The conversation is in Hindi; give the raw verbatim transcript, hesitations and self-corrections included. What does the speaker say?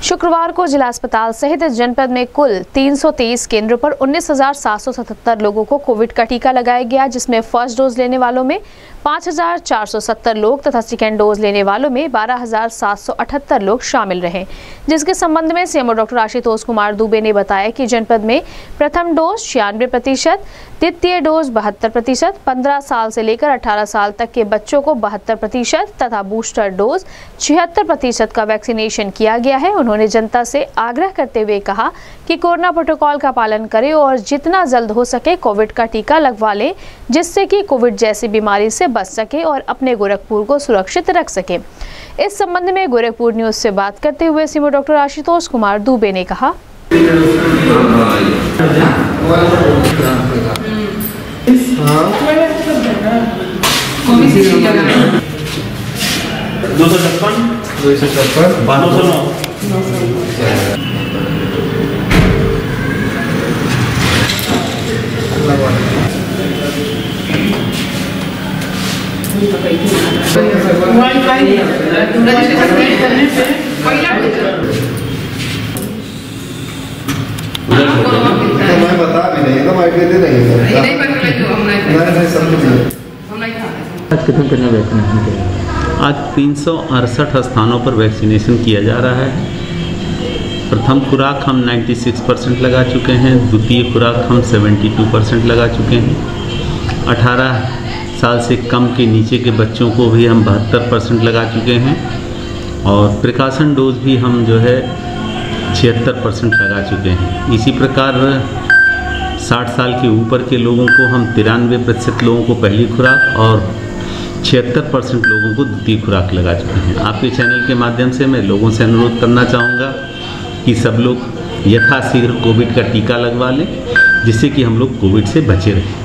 शुक्रवार को जिला अस्पताल सहित इस जनपद में कुल तीन सौ तेईस केंद्रों पर उन्नीस हजार सात सौ सतहत्तर लोगों को कोविड का टीका लगाया गया, जिसमें फर्स्ट डोज लेने वालों में पाँच हजार चार सौ सत्तर लोग तथा सेकेंड डोज लेने वालों में बारह हजार सात सौ अठहत्तर लोग शामिल रहे। जिसके संबंध में सीएमओ डॉक्टर आशुतोष कुमार दुबे ने बताया कि जनपद में प्रथम डोज छियानवे प्रतिशत, द्वितीय डोज बहत्तर प्रतिशत, पंद्रह साल से लेकर अठारह साल तक के बच्चों को बहत्तर प्रतिशत तथा बूस्टर डोज छिहत्तर प्रतिशत का वैक्सीनेशन किया गया है। उन्होंने जनता से आग्रह करते हुए कहा कि कोरोना प्रोटोकॉल का पालन करें और जितना जल्द हो सके कोविड का टीका लगवा लें, जिससे कि कोविड जैसी बीमारी से बच सके और अपने गोरखपुर को सुरक्षित रख सके। इस संबंध में गोरखपुर न्यूज से बात करते हुए सीएमओ डॉक्टर आशुतोष कुमार दुबे ने कहा, दो सौ छप्पन दो सौ छप्पन दो सौ नौ मैं बता भी नहीं तो माइक देते नहीं आज तीन सौ अड़सठ स्थानों पर वैक्सीनेशन किया जा रहा है। प्रथम खुराक हम छियानवे परसेंट लगा चुके हैं, द्वितीय खुराक हम बहत्तर परसेंट लगा चुके हैं। अठारह साल से कम के नीचे के बच्चों को भी हम बहत्तर परसेंट लगा चुके हैं और प्रिकॉशन डोज भी हम जो है छिहत्तर परसेंट लगा चुके हैं। इसी प्रकार साठ साल के ऊपर के लोगों को हम तिरानवे प्रतिशत लोगों को पहली खुराक और छिहत्तर परसेंट लोगों को द्वितीय खुराक लगा चुके हैं। आपके चैनल के माध्यम से मैं लोगों से अनुरोध करना चाहूँगा कि सब लोग यथाशीघ्र कोविड का टीका लगवा लें, जिससे कि हम लोग कोविड से बचे रहें।